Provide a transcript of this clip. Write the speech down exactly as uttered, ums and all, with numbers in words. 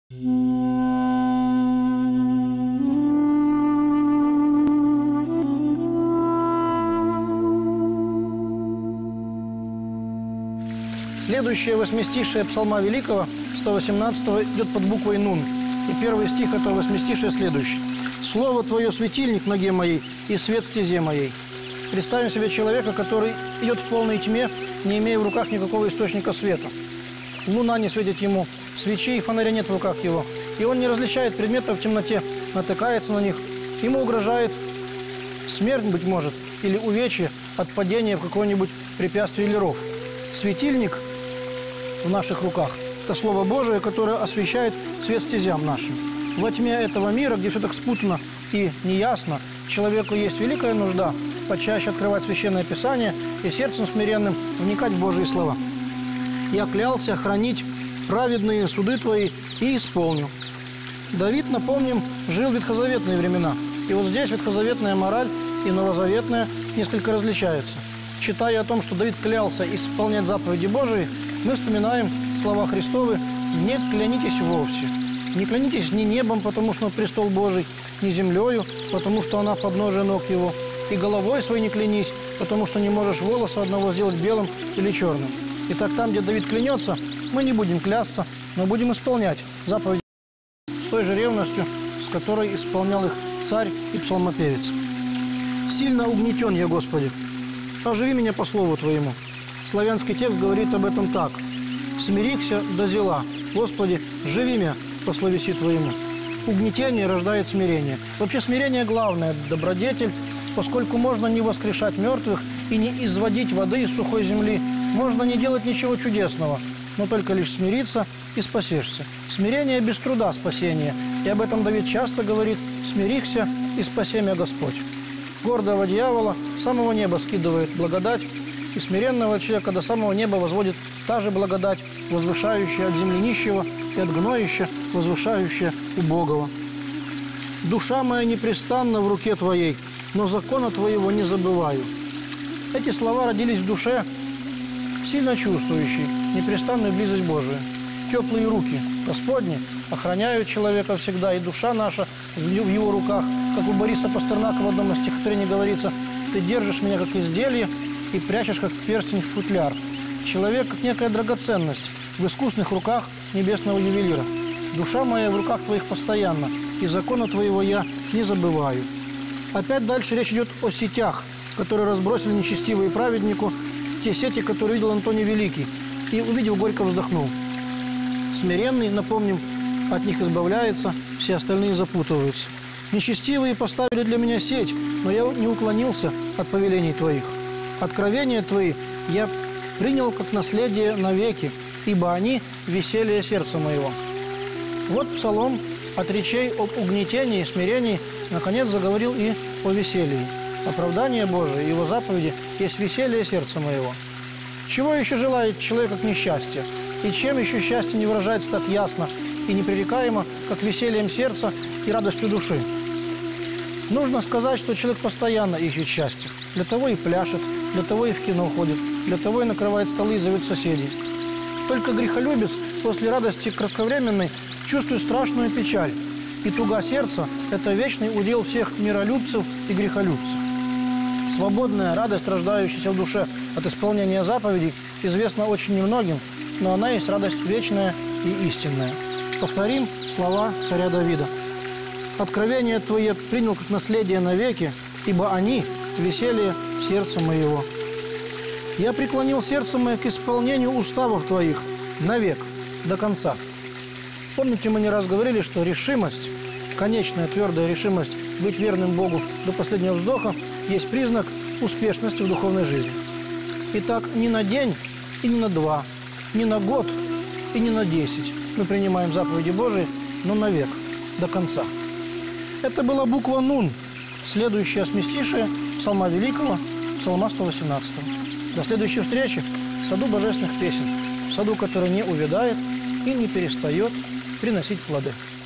Следующее восьмистишее Псалма Великого, сто восемнадцатого, идет под буквой «Нун». И первый стих этого восьмистишия следующий. «Слово Твое – светильник ноге моей и свет стезе моей». Представим себе человека, который идет в полной тьме, не имея в руках никакого источника света. Луна не светит ему, свечи и фонаря нет в руках его. И он не различает предметов в темноте, натыкается на них. Ему угрожает смерть, быть может, или увечье от падения в какое-нибудь препятствие или ров. Светильник в наших руках – это Слово Божие, которое освещает свет стезям нашим. Во тьме этого мира, где все так спутано и неясно, человеку есть великая нужда почаще открывать Священное Писание и сердцем смиренным вникать в Божьи слова. «Я клялся хранить праведные суды Твои и исполню». Давид, напомним, жил в ветхозаветные времена. И вот здесь ветхозаветная мораль и новозаветная несколько различаются. Читая о том, что Давид клялся исполнять заповеди Божии, мы вспоминаем слова Христовы: «Не клянитесь вовсе». Не клянитесь ни небом, потому что престол Божий, ни землею, потому что она подножие ног Его, и головой своей не клянись, потому что не можешь волоса одного сделать белым или черным. Итак, там, где Давид клянется, мы не будем клясться, но будем исполнять заповеди с той же ревностью, с которой исполнял их царь и псалмопевец. «Сильно угнетен я, Господи, оживи меня по слову Твоему». Славянский текст говорит об этом так: «Смирихся до зела, Господи, живи меня по словеси Твоему». Угнетение рождает смирение. Вообще смирение главное, добродетель, поскольку можно не воскрешать мертвых и не изводить воды из сухой земли, можно не делать ничего чудесного, но только лишь смириться и спасешься. Смирение без труда спасение, и об этом Давид часто говорит: «Смирихся и спаси меня Господь». Гордого дьявола с самого неба скидывает благодать, и смиренного человека до самого неба возводит та же благодать, возвышающая от земли нищего и от гноища, возвышающая убогого. «Душа моя непрестанна в руке Твоей, но закона Твоего не забываю». Эти слова родились в душе, сильно чувствующей непрестанную близость Божию. Теплые руки Господни охраняют человека всегда, и душа наша в Его руках. Как у Бориса Пастернака в одном из стихотворений говорится: «Ты держишь меня как изделие и прячешь как перстень в футляр». Человек как некая драгоценность в искусных руках небесного ювелира. «Душа моя в руках Твоих постоянно, и закона Твоего я не забываю». Опять дальше речь идет о сетях, которые разбросили нечестивые праведнику, те сети, которые видел Антоний Великий, и, увидев, горько вздохнул. Смиренный, напомним, от них избавляется, все остальные запутываются. «Нечестивые поставили для меня сеть, но я не уклонился от повелений Твоих. Откровения Твои я принял как наследие навеки, ибо они – веселье сердца моего». Вот псалом от речей об угнетении и смирении наконец заговорил и о веселье. Оправдание Божие, Его заповеди есть веселье сердца моего. Чего еще желает человек от несчастья? И чем еще счастье не выражается так ясно и непререкаемо, как весельем сердца и радостью души? Нужно сказать, что человек постоянно ищет счастье. Для того и пляшет, для того и в кино ходит, для того и накрывает столы и зовет соседей. Только грехолюбец после радости кратковременной чувствует страшную печаль. И туга сердца – это вечный удел всех миролюбцев и грехолюбцев. Свободная радость, рождающаяся в душе от исполнения заповедей, известна очень немногим, но она есть радость вечная и истинная. Повторим слова царя Давида. «Откровения Твои принял как наследие навеки, ибо они – веселье сердца моего. Я преклонил сердце мое к исполнению уставов Твоих навек, до конца». Помните, мы не раз говорили, что решимость, конечная твердая решимость быть верным Богу до последнего вздоха есть признак успешности в духовной жизни. Итак, не на день и не на два, не на год и не на десять мы принимаем заповеди Божии, но навек, до конца. Это была буква «Нун», следующая сместившая Псалма Великого, Псалма сто восемнадцатого. До следующей встречи в саду божественных песен, в саду, который не увядает и не перестает приносить плоды.